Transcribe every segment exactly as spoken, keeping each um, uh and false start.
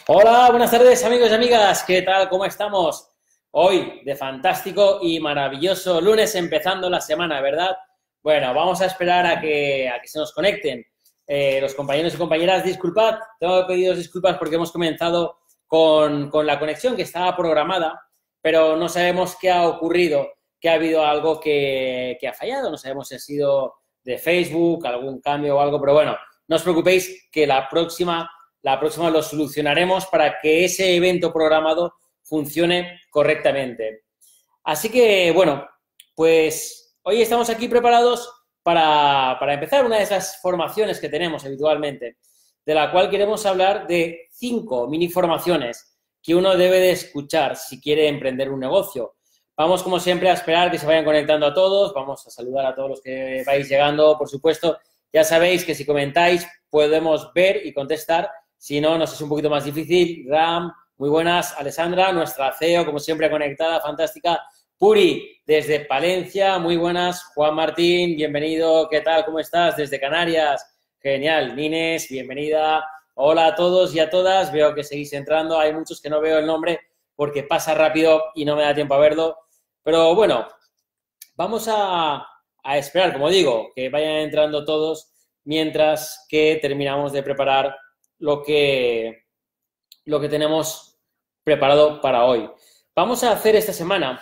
Hola, buenas tardes amigos y amigas, ¿qué tal? ¿Cómo estamos? Hoy de fantástico y maravilloso lunes empezando la semana, ¿verdad? Bueno, vamos a esperar a que, a que se nos conecten eh, los compañeros y compañeras. Disculpad, tengo que pediros disculpas porque hemos comenzado con, con la conexión que estaba programada, pero no sabemos qué ha ocurrido, que ha habido algo que, que ha fallado, no sabemos si ha sido de Facebook, algún cambio o algo, pero bueno, no os preocupéis que la próxima... La próxima lo solucionaremos para que ese evento programado funcione correctamente. Así que, bueno, pues hoy estamos aquí preparados para, para empezar una de esas formaciones que tenemos habitualmente, de la cual queremos hablar de cinco mini formaciones que uno debe de escuchar si quiere emprender un negocio. Vamos, como siempre, a esperar que se vayan conectando a todos. Vamos a saludar a todos los que vais llegando, por supuesto. Ya sabéis que si comentáis podemos ver y contestar. Si no, nos es un poquito más difícil. Ram, muy buenas. Alessandra, nuestra C E O, como siempre, conectada, fantástica. Puri, desde Palencia, muy buenas. Juan Martín, bienvenido. ¿Qué tal? ¿Cómo estás? Desde Canarias. Genial. Nines, bienvenida. Hola a todos y a todas. Veo que seguís entrando. Hay muchos que no veo el nombre porque pasa rápido y no me da tiempo a verlo. Pero bueno, vamos a, a esperar, como digo, que vayan entrando todos mientras que terminamos de preparar lo que, lo que tenemos preparado para hoy. Vamos a hacer esta semana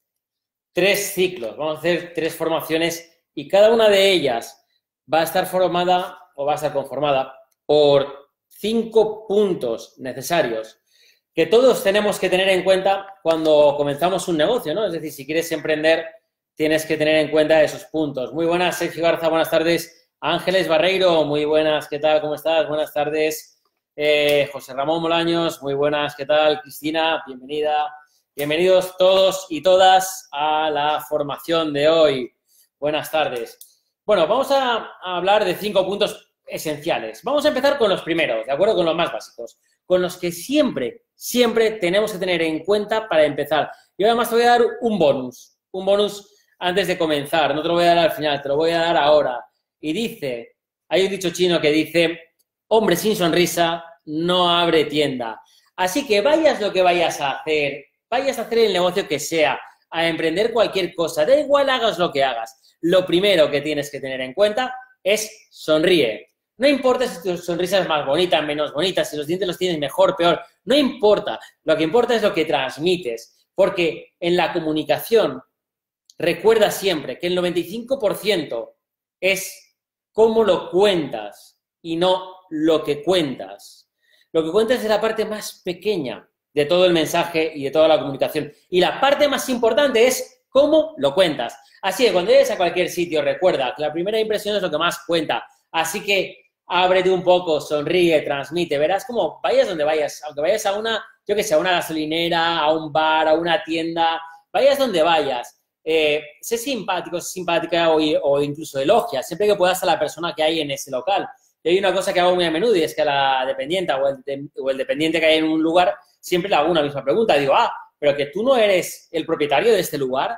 tres ciclos, vamos a hacer tres formaciones y cada una de ellas va a estar formada o va a estar conformada por cinco puntos necesarios que todos tenemos que tener en cuenta cuando comenzamos un negocio, ¿no? Es decir, si quieres emprender, tienes que tener en cuenta esos puntos. Muy buenas, Sergio Garza, buenas tardes. Ángeles Barreiro, muy buenas, ¿qué tal? ¿Cómo estás? Buenas tardes. Eh, José Ramón Molaños, muy buenas, ¿qué tal? Cristina, bienvenida. Bienvenidos todos y todas a la formación de hoy. Buenas tardes. Bueno, vamos a, a hablar de cinco puntos esenciales. Vamos a empezar con los primeros, ¿de acuerdo? Con los más básicos, con los que siempre, siempre tenemos que tener en cuenta para empezar. Y además te voy a dar un bonus, un bonus antes de comenzar, no te lo voy a dar al final, te lo voy a dar ahora. Y dice, hay un dicho chino que dice, hombre sin sonrisa no abre tienda. Así que vayas lo que vayas a hacer, vayas a hacer el negocio que sea, a emprender cualquier cosa, da igual hagas lo que hagas. Lo primero que tienes que tener en cuenta es sonríe. No importa si tu sonrisa es más bonita, menos bonita, si los dientes los tienes mejor, peor, no importa. Lo que importa es lo que transmites, porque en la comunicación recuerda siempre que el noventa y cinco por ciento es cómo lo cuentas y no lo que cuentas. Lo que cuentas es la parte más pequeña de todo el mensaje y de toda la comunicación. Y la parte más importante es cómo lo cuentas. Así que cuando llegues a cualquier sitio, recuerda que la primera impresión es lo que más cuenta. Así que ábrete un poco, sonríe, transmite. Verás cómo vayas donde vayas, aunque vayas a una, yo que sé, a una gasolinera, a un bar, a una tienda, vayas donde vayas. Eh, sé simpático, sé simpática o, o incluso elogia, siempre que puedas a la persona que hay en ese local. Y hay una cosa que hago muy a menudo y es que a la dependiente o el, de, o el dependiente que hay en un lugar siempre le hago una misma pregunta. Digo, ah, pero que tú no eres el propietario de este lugar.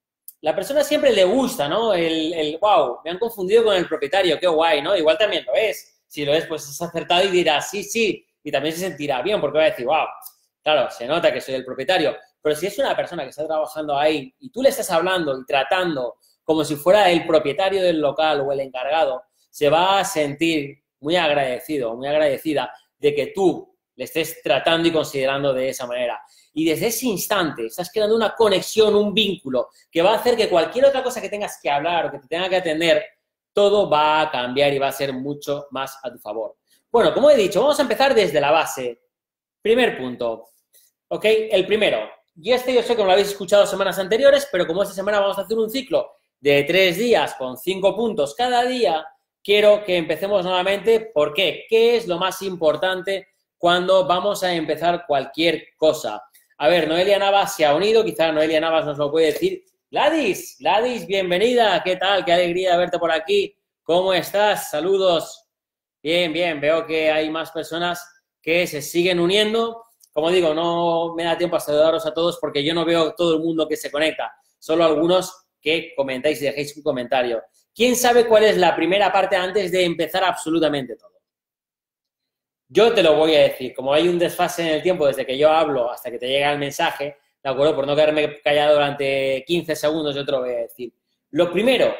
La persona siempre le gusta, ¿no? El, el wow, me han confundido con el propietario, qué guay, ¿no? Igual también lo es. Si lo es, pues es acertado y dirá, sí, sí, y también se sentirá bien porque va a decir, wow, claro, se nota que soy el propietario. Pero si es una persona que está trabajando ahí y tú le estás hablando y tratando como si fuera el propietario del local o el encargado, se va a sentir muy agradecido, muy agradecida de que tú le estés tratando y considerando de esa manera. Y desde ese instante estás creando una conexión, un vínculo, que va a hacer que cualquier otra cosa que tengas que hablar o que te tenga que atender, todo va a cambiar y va a ser mucho más a tu favor. Bueno, como he dicho, vamos a empezar desde la base. Primer punto. ¿Ok? El primero. Y este yo sé que me lo habéis escuchado semanas anteriores, pero como esta semana vamos a hacer un ciclo de tres días con cinco puntos cada día, quiero que empecemos nuevamente. ¿Por qué? ¿Qué es lo más importante cuando vamos a empezar cualquier cosa? A ver, Noelia Navas se ha unido, quizá Noelia Navas nos lo puede decir. Gladys, Gladys, bienvenida, ¿qué tal? Qué alegría verte por aquí. ¿Cómo estás? Saludos. Bien, bien, veo que hay más personas que se siguen uniendo. Como digo, no me da tiempo a saludaros a todos porque yo no veo todo el mundo que se conecta, solo algunos que comentáis y dejéis un comentario. ¿Quién sabe cuál es la primera parte antes de empezar absolutamente todo? Yo te lo voy a decir, como hay un desfase en el tiempo desde que yo hablo hasta que te llega el mensaje, ¿de acuerdo? Por no quedarme callado durante quince segundos, yo te lo voy a decir. Lo primero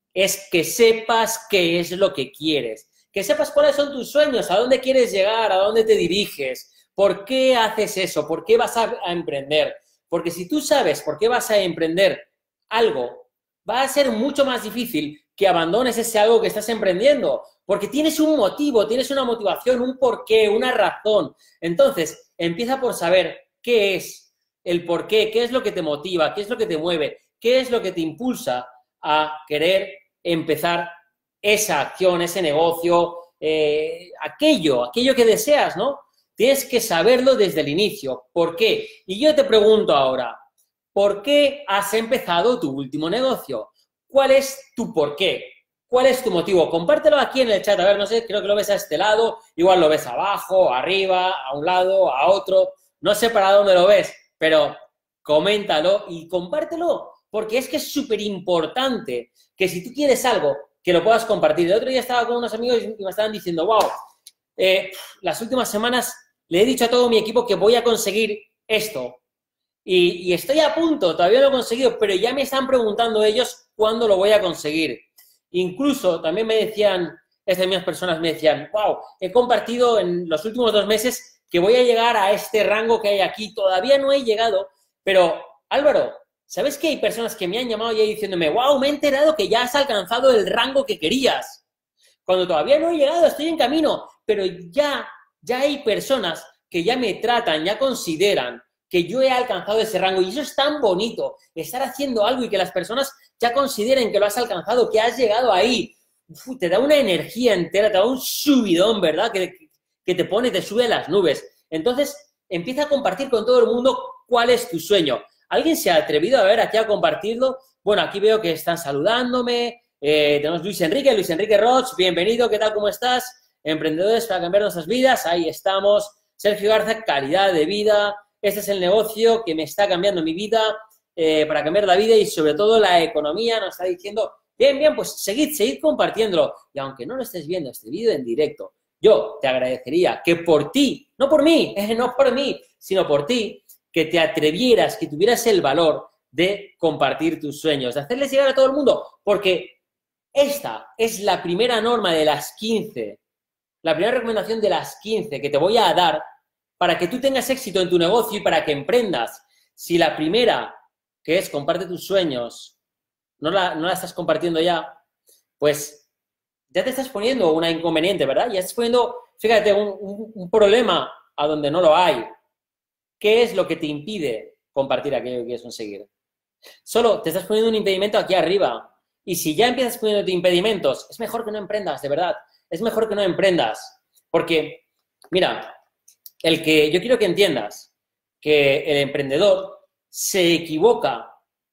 es que sepas qué es lo que quieres, que sepas cuáles son tus sueños, a dónde quieres llegar, a dónde te diriges, por qué haces eso, por qué vas a, a emprender. Porque si tú sabes por qué vas a emprender algo, va a ser mucho más difícil que abandones ese algo que estás emprendiendo, porque tienes un motivo, tienes una motivación, un porqué, una razón. Entonces, empieza por saber qué es el porqué, qué es lo que te motiva, qué es lo que te mueve, qué es lo que te impulsa a querer empezar esa acción, ese negocio, eh, aquello, aquello que deseas, ¿no? Tienes que saberlo desde el inicio. ¿Por qué? Y yo te pregunto ahora, ¿por qué has empezado tu último negocio? ¿Cuál es tu porqué? ¿Cuál es tu motivo? Compártelo aquí en el chat. A ver, no sé, creo que lo ves a este lado, igual lo ves abajo, arriba, a un lado, a otro. No sé para dónde lo ves, pero coméntalo y compártelo, porque es que es súper importante que si tú quieres algo, que lo puedas compartir. El otro día estaba con unos amigos y me estaban diciendo, wow, eh, las últimas semanas le he dicho a todo mi equipo que voy a conseguir esto. Y, y estoy a punto, todavía no lo he conseguido, pero ya me están preguntando ellos cuándo lo voy a conseguir. Incluso también me decían, estas mismas personas me decían, wow, he compartido en los últimos dos meses que voy a llegar a este rango que hay aquí. Todavía no he llegado, pero Álvaro, ¿sabes que hay personas que me han llamado ya diciéndome, wow, me he enterado que ya has alcanzado el rango que querías? Cuando todavía no he llegado, estoy en camino, pero ya, ya hay personas que ya me tratan, ya consideran que yo he alcanzado ese rango. Y eso es tan bonito, estar haciendo algo y que las personas ya consideren que lo has alcanzado, que has llegado ahí. Uf, te da una energía entera, te da un subidón, ¿verdad? Que, que te pone, te sube a las nubes. Entonces, empieza a compartir con todo el mundo cuál es tu sueño. ¿Alguien se ha atrevido a ver aquí a compartirlo? Bueno, aquí veo que están saludándome. Eh, tenemos Luis Enrique, Luis Enrique Roch, bienvenido, ¿qué tal, cómo estás? Emprendedores para cambiar nuestras vidas, ahí estamos. Sergio Garza, calidad de vida. Este es el negocio que me está cambiando mi vida, eh, para cambiar la vida y sobre todo la economía. Nos está diciendo, bien, bien, pues seguid, seguid compartiéndolo. Y aunque no lo estés viendo este vídeo en directo, yo te agradecería que por ti, no por mí, eh, no por mí, sino por ti, que te atrevieras, que tuvieras el valor de compartir tus sueños, de hacerles llegar a todo el mundo, porque esta es la primera norma de las quince, la primera recomendación de las quince que te voy a dar para que tú tengas éxito en tu negocio y para que emprendas. Si la primera, que es comparte tus sueños, no la, no la estás compartiendo ya, pues ya te estás poniendo una inconveniente, ¿verdad? Ya estás poniendo, fíjate, un, un, un problema a donde no lo hay. ¿Qué es lo que te impide compartir aquello que quieres conseguir? Solo te estás poniendo un impedimento aquí arriba. Y si ya empiezas poniéndote impedimentos, es mejor que no emprendas, de verdad. Es mejor que no emprendas. Porque, mira, el que yo quiero que entiendas que el emprendedor se equivoca,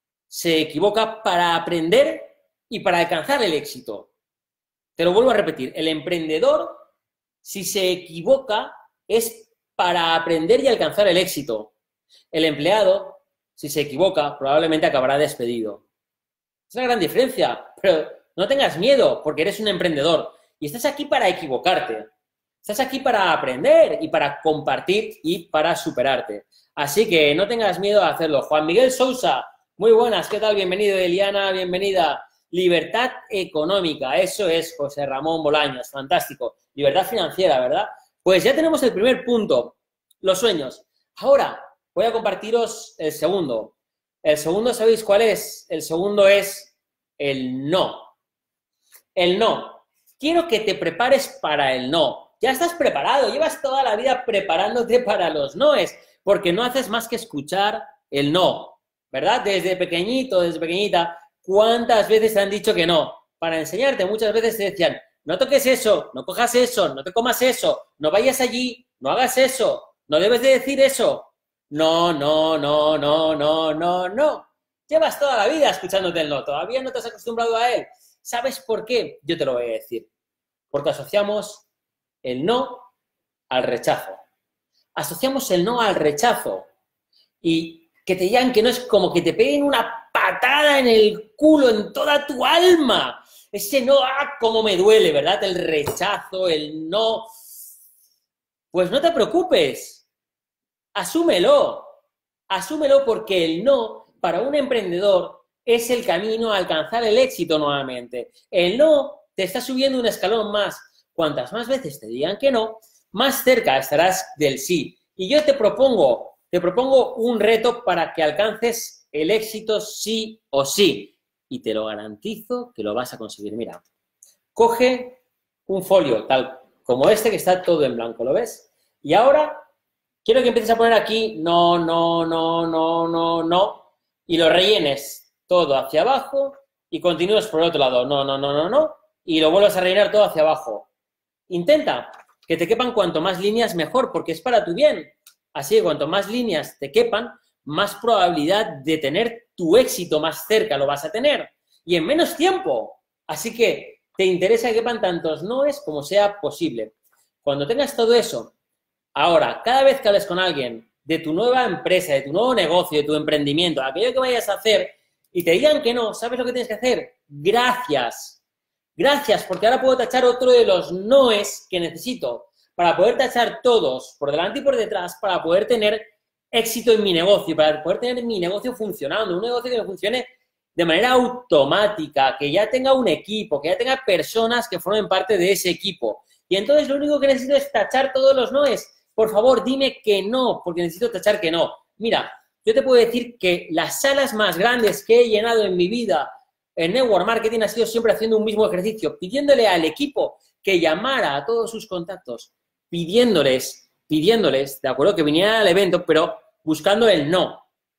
se equivoca para aprender y para alcanzar el éxito. Te lo vuelvo a repetir, el emprendedor, si se equivoca, es para aprender y alcanzar el éxito. El empleado, si se equivoca, probablemente acabará despedido. Es una gran diferencia, pero no tengas miedo porque eres un emprendedor y estás aquí para equivocarte. Estás aquí para aprender y para compartir y para superarte. Así que no tengas miedo a hacerlo. Juan Miguel Sousa, muy buenas, ¿qué tal? Bienvenido. Eliana, bienvenida. Libertad económica, eso es José Ramón Bolaños, fantástico. Libertad financiera, ¿verdad? Pues ya tenemos el primer punto, los sueños. Ahora voy a compartiros el segundo. El segundo, ¿sabéis cuál es? El segundo es el no. El no. Quiero que te prepares para el no. Ya estás preparado, llevas toda la vida preparándote para los noes, porque no haces más que escuchar el no, ¿verdad? Desde pequeñito, desde pequeñita, ¿cuántas veces te han dicho que no? Para enseñarte, muchas veces te decían, no toques eso, no cojas eso, no te comas eso, no vayas allí, no hagas eso, no debes de decir eso. No, no, no, no, no, no, no. Llevas toda la vida escuchándote el no, todavía no te has acostumbrado a él. ¿Sabes por qué? Yo te lo voy a decir. Porque asociamos el no al rechazo. Asociamos el no al rechazo. Y que te digan que no es como que te peguen una patada en el culo, en toda tu alma. Ese no, ah, cómo me duele, ¿verdad? El rechazo, el no. Pues no te preocupes, asúmelo, asúmelo porque el no para un emprendedor es el camino a alcanzar el éxito nuevamente. El no te está subiendo un escalón más. Cuantas más veces te digan que no, más cerca estarás del sí. Y yo te propongo, te propongo un reto para que alcances el éxito sí o sí. Y te lo garantizo que lo vas a conseguir. Mira, coge un folio tal como este que está todo en blanco, ¿lo ves? Y ahora quiero que empieces a poner aquí no, no, no, no, no, no, y lo rellenes todo hacia abajo y continúes por el otro lado, no, no, no, no, no, y lo vuelvas a rellenar todo hacia abajo. Intenta que te quepan cuanto más líneas mejor, porque es para tu bien. Así que cuanto más líneas te quepan, más probabilidad de tener tu éxito más cerca lo vas a tener. Y en menos tiempo. Así que te interesa que quepan tantos noes como sea posible. Cuando tengas todo eso, ahora, cada vez que hables con alguien de tu nueva empresa, de tu nuevo negocio, de tu emprendimiento, aquello que vayas a hacer, y te digan que no, ¿sabes lo que tienes que hacer? Gracias. Gracias, porque ahora puedo tachar otro de los noes que necesito para poder tachar todos, por delante y por detrás, para poder tener éxito en mi negocio, para poder tener mi negocio funcionando, un negocio que me funcione de manera automática, que ya tenga un equipo, que ya tenga personas que formen parte de ese equipo. Y entonces lo único que necesito es tachar todos los noes. Por favor, dime que no, porque necesito tachar que no. Mira, yo te puedo decir que las salas más grandes que he llenado en mi vida en Network Marketing ha sido siempre haciendo un mismo ejercicio, pidiéndole al equipo que llamara a todos sus contactos, pidiéndoles, pidiéndoles, de acuerdo, que vinieran al evento, pero buscando el no.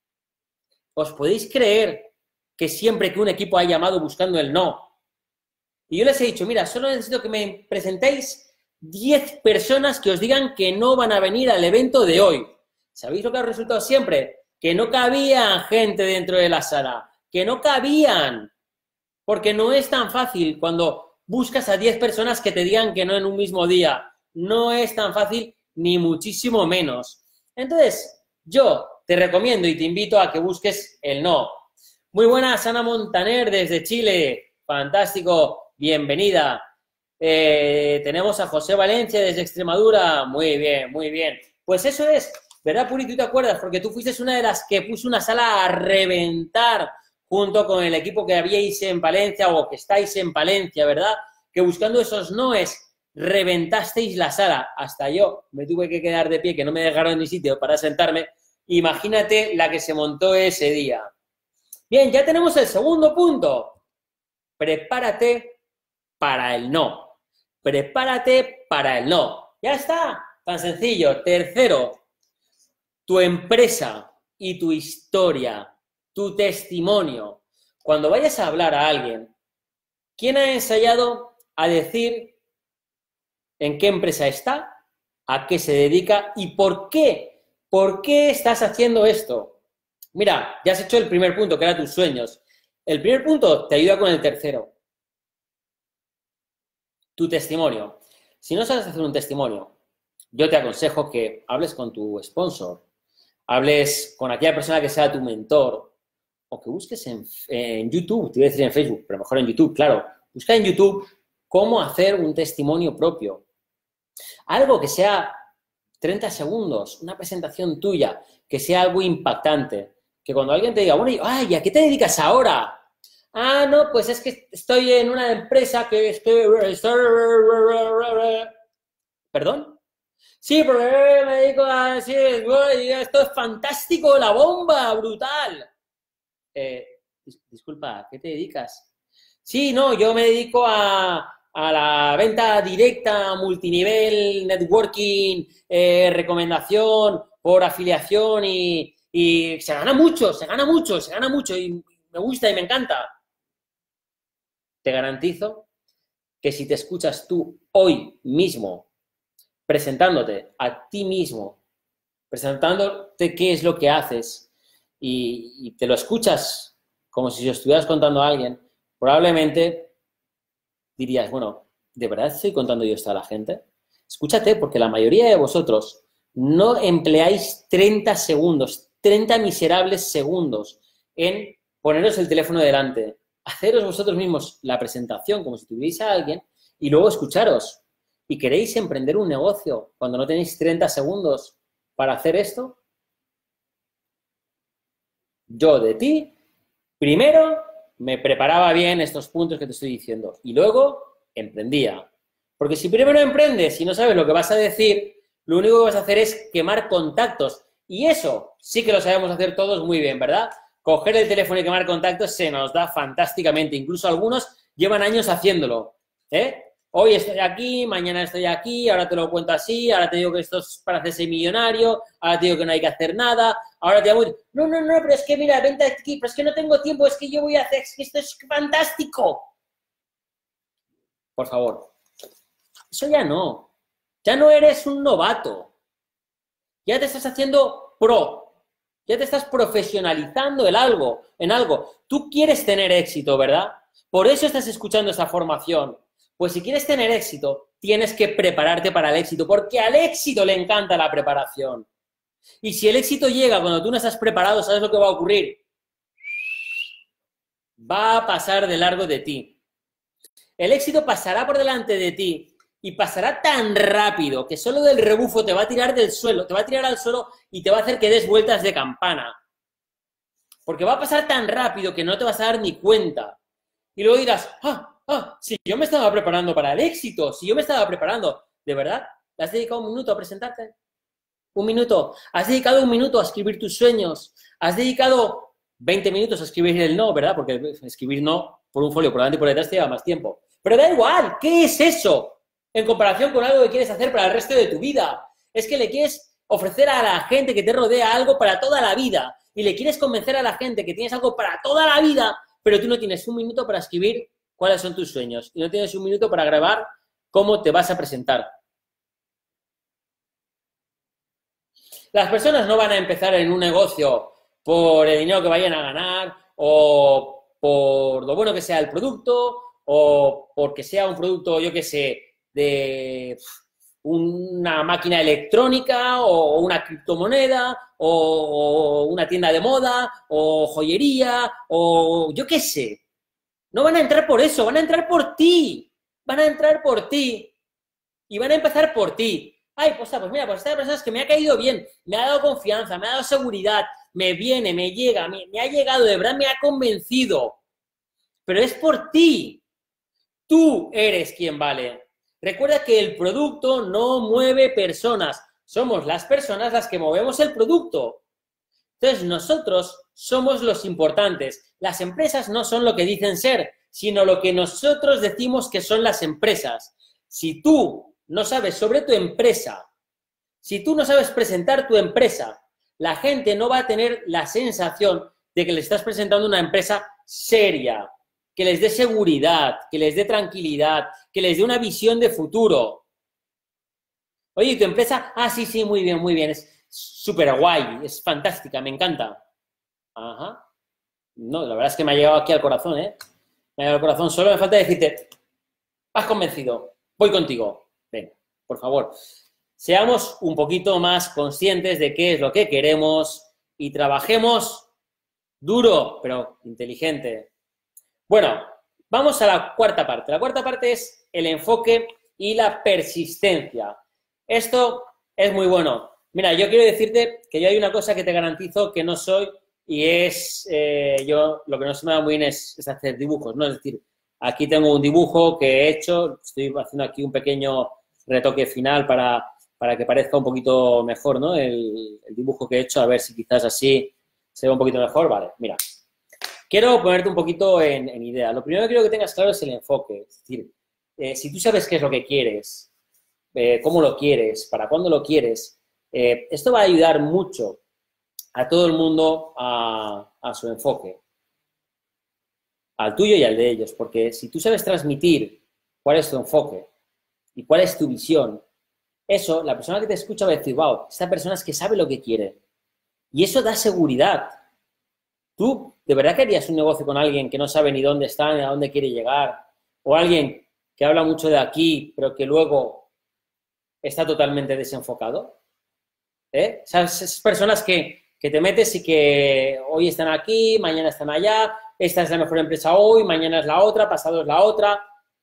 ¿Os podéis creer que siempre que un equipo ha llamado buscando el no? Y yo les he dicho, mira, solo necesito que me presentéis diez personas que os digan que no van a venir al evento de hoy. ¿Sabéis lo que ha resultado siempre? Que no cabían gente dentro de la sala, que no cabían, porque no es tan fácil cuando buscas a diez personas que te digan que no en un mismo día. No es tan fácil, ni muchísimo menos. Entonces, yo te recomiendo y te invito a que busques el no. Muy buenas, Ana Montaner desde Chile. Fantástico, bienvenida. Eh, tenemos a José Valencia desde Extremadura. Muy bien, muy bien. Pues eso es, ¿verdad, Puri? ¿Tú te acuerdas? Porque tú fuiste una de las que puso una sala a reventar junto con el equipo que habíais en Palencia o que estáis en Palencia, ¿verdad? Que buscando esos noes reventasteis la sala. Hasta yo me tuve que quedar de pie, que no me dejaron ni sitio para sentarme. Imagínate la que se montó ese día. Bien, ya tenemos el segundo punto. Prepárate para el no. Prepárate para el no. Ya está, tan sencillo. Tercero, tu empresa y tu historia, tu testimonio. Cuando vayas a hablar a alguien, ¿quién ha ensayado a decir en qué empresa está, a qué se dedica y por qué? ¿Por qué estás haciendo esto? Mira, ya has hecho el primer punto, que era tus sueños. El primer punto te ayuda con el tercero. Tu testimonio. Si no sabes hacer un testimonio, yo te aconsejo que hables con tu sponsor, hables con aquella persona que sea tu mentor, o que busques en, en YouTube, te voy a decir en Facebook, pero mejor en YouTube, claro. Busca en YouTube cómo hacer un testimonio propio. Algo que sea treinta segundos, una presentación tuya, que sea algo impactante. Que cuando alguien te diga, bueno, ay, ¿a qué te dedicas ahora? Ah, no, pues es que estoy en una empresa que estoy... ¿Perdón? Sí, porque me dedico a decir, esto es fantástico, la bomba, brutal. Eh, dis disculpa, ¿a qué te dedicas? Sí, no, yo me dedico a, a la venta directa, multinivel, networking, eh, recomendación por afiliación y, y se gana mucho, se gana mucho, se gana mucho y me gusta y me encanta. Te garantizo que si te escuchas tú hoy mismo presentándote a ti mismo, presentándote qué es lo que haces y, y te lo escuchas como si lo estuvieras contando a alguien, probablemente dirías, bueno, ¿de verdad estoy contando yo esto a la gente? Escúchate, porque la mayoría de vosotros no empleáis treinta segundos, treinta miserables segundos en poneros el teléfono delante, haceros vosotros mismos la presentación como si tuvierais a alguien y luego escucharos. ¿Y queréis emprender un negocio cuando no tenéis treinta segundos para hacer esto? Yo de ti, primero me preparaba bien estos puntos que te estoy diciendo y luego emprendía. Porque si primero emprendes y no sabes lo que vas a decir, lo único que vas a hacer es quemar contactos. Y eso sí que lo sabemos hacer todos muy bien, ¿verdad? Coger el teléfono y quemar contactos se nos da fantásticamente. Incluso algunos llevan años haciéndolo, ¿eh? Hoy estoy aquí, mañana estoy aquí, ahora te lo cuento así, ahora te digo que esto es para hacerse millonario, ahora te digo que no hay que hacer nada, ahora te digo, no, no, no, pero es que mira, vente aquí, pero es que no tengo tiempo, es que yo voy a hacer, es que esto es fantástico. Por favor, eso ya no, ya no eres un novato, ya te estás haciendo pro, ya te estás profesionalizando en algo, en algo. Tú quieres tener éxito, ¿verdad? Por eso estás escuchando esta formación. Pues si quieres tener éxito, tienes que prepararte para el éxito, porque al éxito le encanta la preparación. Y si el éxito llega cuando tú no estás preparado, ¿sabes lo que va a ocurrir? Va a pasar de largo de ti. El éxito pasará por delante de ti y pasará tan rápido que solo del rebufo te va a tirar del suelo, te va a tirar al suelo y te va a hacer que des vueltas de campana. Porque va a pasar tan rápido que no te vas a dar ni cuenta. Y luego dirás, ah, ah, si yo me estaba preparando para el éxito, si yo me estaba preparando, ¿de verdad? ¿Le has dedicado un minuto a presentarte? Un minuto. ¿Has dedicado un minuto a escribir tus sueños? ¿Has dedicado veinte minutos a escribir el no, verdad? Porque escribir no por un folio, por delante y por detrás te lleva más tiempo. Pero da igual, ¿qué es eso? En comparación con algo que quieres hacer para el resto de tu vida. Es que le quieres ofrecer a la gente que te rodea algo para toda la vida. Y le quieres convencer a la gente que tienes algo para toda la vida, pero tú no tienes un minuto para escribir cuáles son tus sueños. Y no tienes un minuto para grabar cómo te vas a presentar. Las personas no van a empezar en un negocio por el dinero que vayan a ganar o por lo bueno que sea el producto o porque sea un producto, yo qué sé, de una máquina electrónica o una criptomoneda o una tienda de moda o joyería o yo qué sé. No van a entrar por eso, van a entrar por ti. Van a entrar por ti y van a empezar por ti. Ay, pues, pues mira, pues esta persona es que me ha caído bien, me ha dado confianza, me ha dado seguridad, me viene, me llega, me, me ha llegado, de verdad me ha convencido. Pero es por ti. Tú eres quien vale. Recuerda que el producto no mueve personas. Somos las personas las que movemos el producto. Entonces, nosotros somos los importantes. Las empresas no son lo que dicen ser, sino lo que nosotros decimos que son las empresas. Si tú no sabes sobre tu empresa, si tú no sabes presentar tu empresa, la gente no va a tener la sensación de que le estás presentando una empresa seria, que les dé seguridad, que les dé tranquilidad, que les dé una visión de futuro. Oye, ¿y tu empresa? Ah, sí, sí, muy bien, muy bien, es súper guay, es fantástica, me encanta. Ajá. No, la verdad es que me ha llegado aquí al corazón, ¿eh? Me ha llegado al corazón, solo me falta decirte, has convencido, voy contigo. Venga, por favor, seamos un poquito más conscientes de qué es lo que queremos y trabajemos duro, pero inteligente. Bueno, vamos a la cuarta parte. La cuarta parte es el enfoque y la persistencia. Esto es muy bueno. Mira, yo quiero decirte que yo hay una cosa que te garantizo que no soy y es, eh, yo lo que no se me da muy bien es, es hacer dibujos, ¿no? Es decir, aquí tengo un dibujo que he hecho, estoy haciendo aquí un pequeño retoque final para, para que parezca un poquito mejor, ¿no? El, el dibujo que he hecho, a ver si quizás así se ve un poquito mejor. Vale, mira. Quiero ponerte un poquito en, en idea. Lo primero que quiero que tengas claro es el enfoque. Es decir, eh, si tú sabes qué es lo que quieres, eh, cómo lo quieres, para cuándo lo quieres, eh, esto va a ayudar mucho a todo el mundo a, a su enfoque. Al tuyo y al de ellos, porque si tú sabes transmitir cuál es tu enfoque y cuál es tu visión, eso, la persona que te escucha va a decir, wow, esta persona es que sabe lo que quiere. Y eso da seguridad. ¿Tú de verdad que harías un negocio con alguien que no sabe ni dónde está ni a dónde quiere llegar? O alguien que habla mucho de aquí, pero que luego está totalmente desenfocado. ¿Eh? Esas, esas personas que, que te metes y que hoy están aquí, mañana están allá, esta es la mejor empresa hoy, mañana es la otra, pasado es la otra.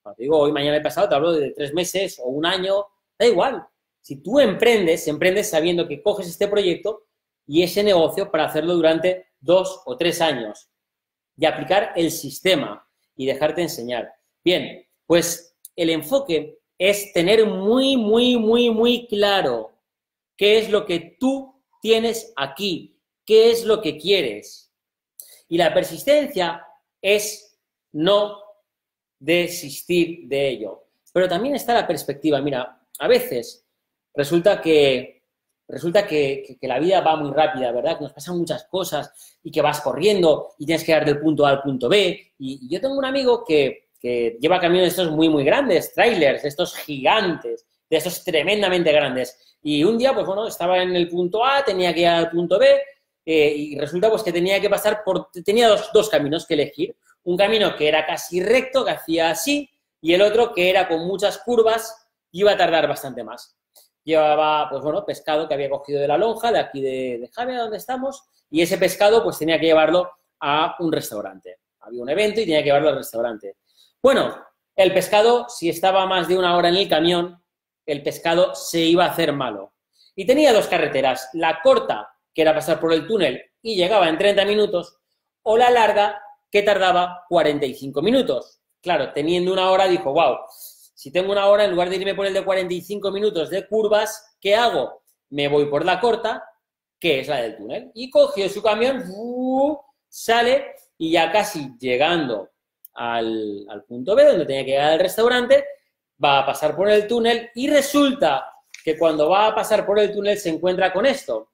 Cuando te digo hoy, mañana y pasado, te hablo de tres meses o un año, da igual. Si tú emprendes, emprendes sabiendo que coges este proyecto y ese negocio para hacerlo durante dos o tres años y aplicar el sistema y dejarte enseñar. Bien, pues el enfoque es tener muy, muy, muy, muy claro qué es lo que tú tienes aquí, qué es lo que quieres. Y la persistencia es no desistir de ello. Pero también está la perspectiva. Mira, a veces resulta que, resulta que, que, que la vida va muy rápida, ¿verdad? Que nos pasan muchas cosas y que vas corriendo y tienes que ir del punto A al punto B. Y, y yo tengo un amigo que, que lleva camiones estos muy, muy grandes, trailers, estos gigantes, de estos tremendamente grandes. Y un día, pues bueno, estaba en el punto A, tenía que ir al punto B eh, y resulta pues que tenía que pasar por... Tenía dos, dos caminos que elegir. Un camino que era casi recto, que hacía así, y el otro que era con muchas curvas y iba a tardar bastante más. Llevaba, pues bueno, pescado que había cogido de la lonja, de aquí de, de Javia, donde estamos, y ese pescado pues tenía que llevarlo a un restaurante. Había un evento y tenía que llevarlo al restaurante. Bueno, el pescado, si estaba más de una hora en el camión, el pescado se iba a hacer malo. Y tenía dos carreteras, la corta, que era pasar por el túnel y llegaba en treinta minutos, o la larga, que tardaba cuarenta y cinco minutos. Claro, teniendo una hora, dijo, wow, si tengo una hora, en lugar de irme por el de cuarenta y cinco minutos de curvas, ¿qué hago? Me voy por la corta, que es la del túnel. Y cogió su camión, uh, sale, y ya casi llegando al, al punto B, donde tenía que llegar al restaurante, va a pasar por el túnel, y resulta que cuando va a pasar por el túnel se encuentra con esto.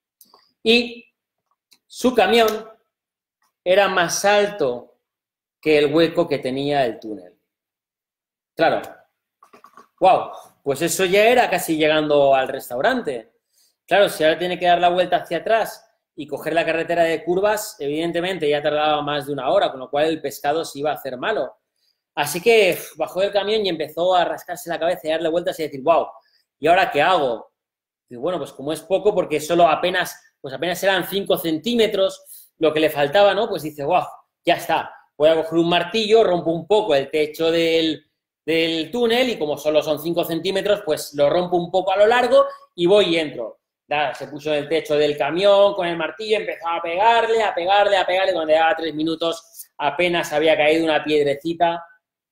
Y su camión era más alto que el hueco que tenía el túnel. Claro. Wow, pues eso ya era casi llegando al restaurante. Claro, si ahora tiene que dar la vuelta hacia atrás y coger la carretera de curvas, evidentemente ya tardaba más de una hora, con lo cual el pescado se iba a hacer malo. Así que bajó del camión y empezó a rascarse la cabeza y darle vueltas y decir, wow, ¿y ahora qué hago? Y bueno, pues como es poco, porque solo apenas, pues apenas eran cinco centímetros lo que le faltaba, ¿no? Pues dice, wow, ya está, voy a coger un martillo, rompo un poco el techo del, del túnel y como solo son cinco centímetros, pues lo rompo un poco a lo largo y voy y entro. Nada, se puso en el techo del camión con el martillo, empezó a pegarle, a pegarle, a pegarle, cuando llevaba tres minutos apenas había caído una piedrecita.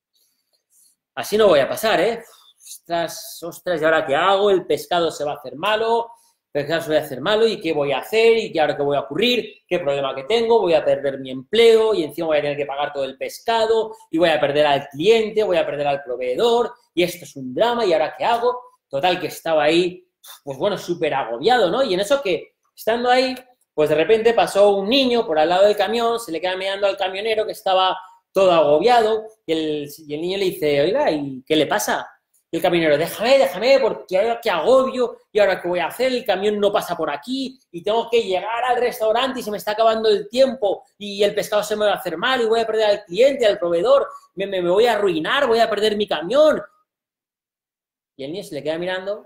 Así no voy a pasar, ¿eh? Ostras, ostras, ¿y ahora qué hago? El pescado se va a hacer malo, el pescado se va a hacer malo, ¿y qué voy a hacer? ¿Y qué ahora qué voy a ocurrir? ¿Qué problema que tengo? Voy a perder mi empleo y encima voy a tener que pagar todo el pescado y voy a perder al cliente, voy a perder al proveedor y esto es un drama, ¿y ahora qué hago? Total, que estaba ahí, pues bueno, súper agobiado, ¿no? Y en eso que, estando ahí, pues de repente pasó un niño por al lado del camión, se le queda mirando al camionero que estaba todo agobiado y el, y el niño le dice, oiga, ¿y qué le pasa? Y el camionero, déjame, déjame, porque ahora qué agobio, y ahora qué voy a hacer, el camión no pasa por aquí, y tengo que llegar al restaurante y se me está acabando el tiempo, y el pescado se me va a hacer mal, y voy a perder al cliente, al proveedor, me, me, me voy a arruinar, voy a perder mi camión. Y el niño se le queda mirando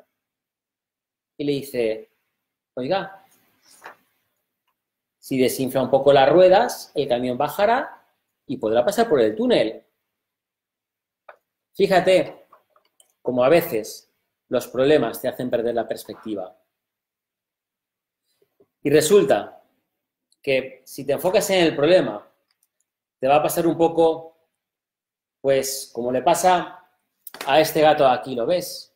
y le dice, oiga, si desinfla un poco las ruedas, el camión bajará y podrá pasar por el túnel. Fíjate como a veces los problemas te hacen perder la perspectiva. Y resulta que si te enfocas en el problema, te va a pasar un poco, pues, como le pasa a este gato aquí, ¿lo ves?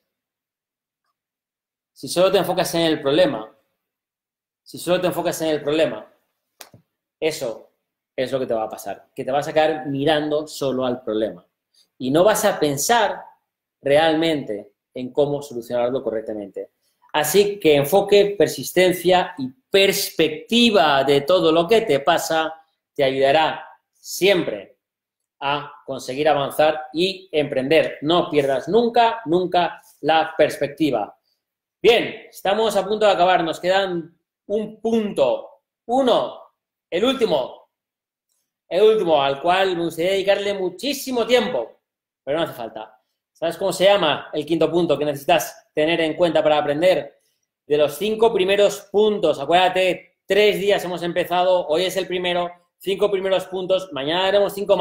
Si solo te enfocas en el problema, si solo te enfocas en el problema, eso es lo que te va a pasar, que te vas a quedar mirando solo al problema. Y no vas a pensar realmente en cómo solucionarlo correctamente. Así que enfoque, persistencia y perspectiva de todo lo que te pasa te ayudará siempre a conseguir avanzar y emprender. No pierdas nunca, nunca la perspectiva. Bien, estamos a punto de acabar. Nos quedan un punto. Uno, el último. El último, al cual me gustaría dedicarle muchísimo tiempo, pero no hace falta. ¿Sabes cómo se llama el quinto punto que necesitas tener en cuenta para aprender? De los cinco primeros puntos, acuérdate, tres días hemos empezado, hoy es el primero, cinco primeros puntos, mañana haremos cinco más,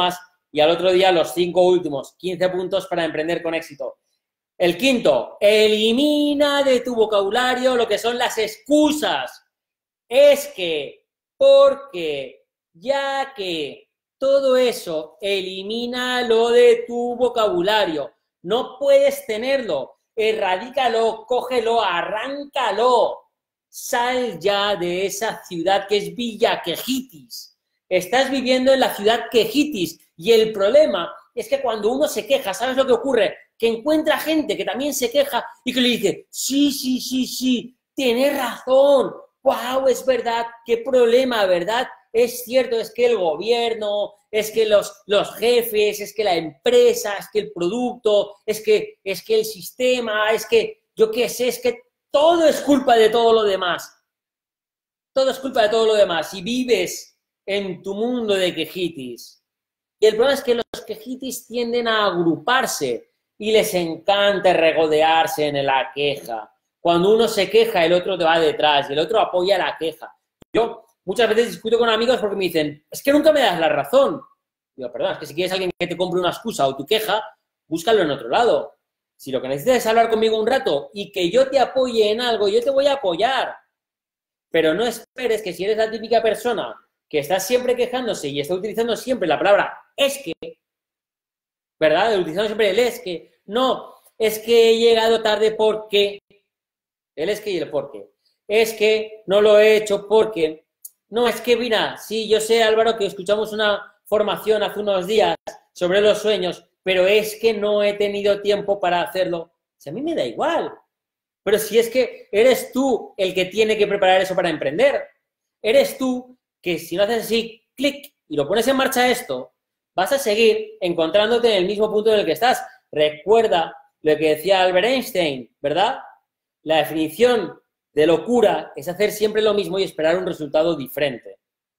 y al otro día los cinco últimos, quince puntos para emprender con éxito. El quinto, elimina de tu vocabulario lo que son las excusas. Es que, porque, ya que, todo eso, elimínalo de tu vocabulario. No puedes tenerlo. Erradícalo, cógelo, arráncalo. Sal ya de esa ciudad que es Villa Quejitis. Estás viviendo en la ciudad Quejitis y el problema es que cuando uno se queja, ¿sabes lo que ocurre? Que encuentra gente que también se queja y que le dice, sí, sí, sí, sí, tienes razón, wow, es verdad, qué problema, ¿verdad? Es cierto, es que el gobierno, es que los, los jefes, es que la empresa, es que el producto, es que, es que el sistema, es que yo qué sé, es que todo es culpa de todo lo demás. Todo es culpa de todo lo demás. Y vives en tu mundo de quejitis. Y el problema es que los quejitis tienden a agruparse y les encanta regodearse en la queja. Cuando uno se queja, el otro te va detrás y el otro apoya la queja. Yo muchas veces discuto con amigos porque me dicen, es que nunca me das la razón. Digo, perdón, es que si quieres alguien que te compre una excusa o tu queja, búscalo en otro lado. Si lo que necesitas es hablar conmigo un rato y que yo te apoye en algo, yo te voy a apoyar. Pero no esperes que si eres la típica persona que está siempre quejándose y está utilizando siempre la palabra es que, ¿verdad? Utilizando siempre el es que. No, es que he llegado tarde porque. El es que y el por qué. Es que no lo he hecho porque. No, es que mira, sí, yo sé, Álvaro, que escuchamos una formación hace unos días sobre los sueños, pero es que no he tenido tiempo para hacerlo. Si a mí me da igual. Pero si es que eres tú el que tiene que preparar eso para emprender. Eres tú que si no haces así, clic, y lo pones en marcha esto, vas a seguir encontrándote en el mismo punto en el que estás. Recuerda lo que decía Albert Einstein, ¿verdad? La definición de locura es hacer siempre lo mismo y esperar un resultado diferente.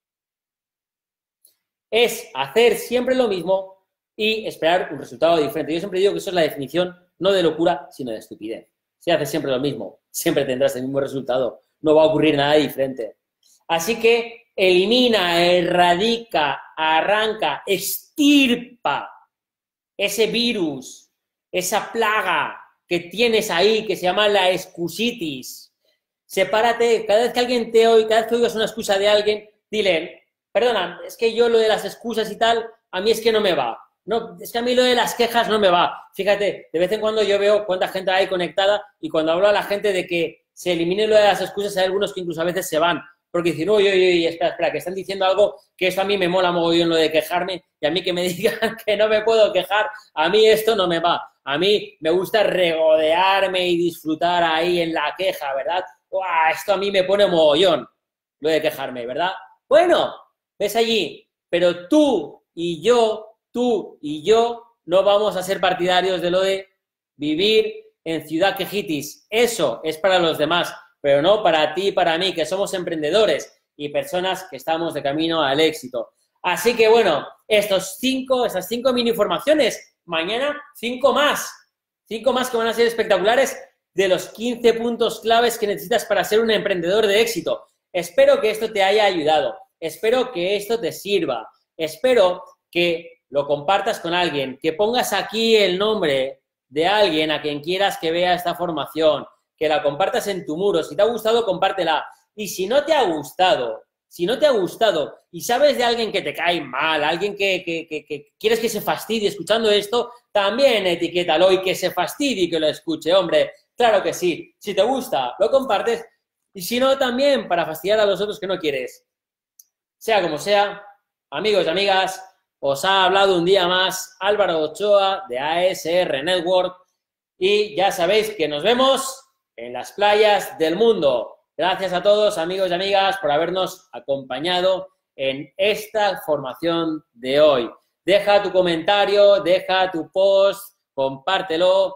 Es hacer siempre lo mismo y esperar un resultado diferente. Yo siempre digo que eso es la definición no de locura, sino de estupidez. Si haces siempre lo mismo, siempre tendrás el mismo resultado. No va a ocurrir nada diferente. Así que elimina, erradica, arranca, extirpa ese virus, esa plaga que tienes ahí, que se llama la excusitis. Sepárate, cada vez que alguien te oiga, cada vez que oigas una excusa de alguien, dile, perdona, es que yo lo de las excusas y tal, a mí es que no me va. No, es que a mí lo de las quejas no me va. Fíjate, de vez en cuando yo veo cuánta gente hay conectada y cuando hablo a la gente de que se elimine lo de las excusas, hay algunos que incluso a veces se van. Porque dicen, uy, uy, uy, espera, espera, que están diciendo algo que eso a mí me mola mogollón lo de quejarme y a mí que me digan que no me puedo quejar, a mí esto no me va. A mí me gusta regodearme y disfrutar ahí en la queja, ¿verdad? Uah, esto a mí me pone mogollón, lo de quejarme, ¿verdad? Bueno, ves allí, pero tú y yo, tú y yo no vamos a ser partidarios de lo de vivir en ciudad quejitis. Eso es para los demás, pero no para ti y para mí, que somos emprendedores y personas que estamos de camino al éxito. Así que, bueno, estos cinco, estas cinco mini formaciones, mañana cinco más, cinco más que van a ser espectaculares de los quince puntos claves que necesitas para ser un emprendedor de éxito. Espero que esto te haya ayudado, espero que esto te sirva, espero que lo compartas con alguien, que pongas aquí el nombre de alguien a quien quieras que vea esta formación, que la compartas en tu muro. Si te ha gustado, compártela. Y si no te ha gustado, si no te ha gustado y sabes de alguien que te cae mal, alguien que, que, que, que quieres que se fastidie escuchando esto, también etiquétalo y que se fastidie y que lo escuche, hombre. Claro que sí. Si te gusta, lo compartes. Y si no, también para fastidiar a los otros que no quieres. Sea como sea, amigos y amigas, os ha hablado un día más Álvaro Ochoa de A S R Network y ya sabéis que nos vemos en las playas del mundo. Gracias a todos, amigos y amigas, por habernos acompañado en esta formación de hoy. Deja tu comentario, deja tu post, compártelo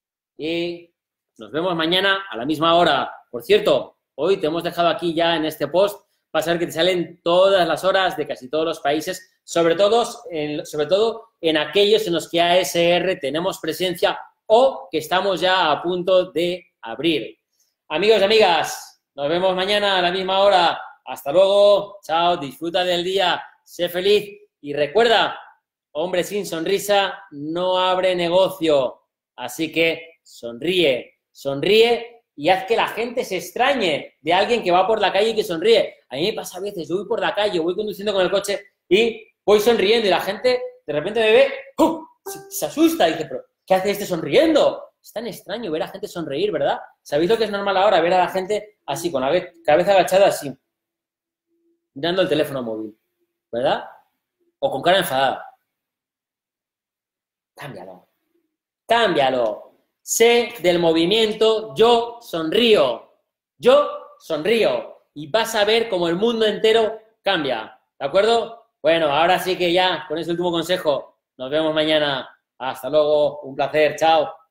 y nos vemos mañana a la misma hora. Por cierto, hoy te hemos dejado aquí ya en este post, vas a ver que te salen todas las horas de casi todos los países, sobre todo en, sobre todo en aquellos en los que A S R tenemos presencia o que estamos ya a punto de abrir. Amigos y amigas, nos vemos mañana a la misma hora. Hasta luego. Chao, disfruta del día, sé feliz y recuerda, hombre sin sonrisa no abre negocio. Así que sonríe, sonríe y haz que la gente se extrañe de alguien que va por la calle y que sonríe. A mí me pasa a veces, yo voy por la calle, voy conduciendo con el coche y voy sonriendo y la gente de repente me ve, ¡pum!, se, se asusta y dice, pero ¿qué hace este sonriendo? Es tan extraño ver a gente sonreír, ¿verdad? ¿Sabéis lo que es normal ahora? Ver a la gente así, con la cabeza agachada así, mirando el teléfono móvil, ¿verdad? O con cara enfadada. Cámbialo, cámbialo. Sé del movimiento, yo sonrío, yo sonrío. Y vas a ver cómo el mundo entero cambia, ¿de acuerdo? Bueno, ahora sí que ya, con ese último consejo, nos vemos mañana. Hasta luego, un placer, chao.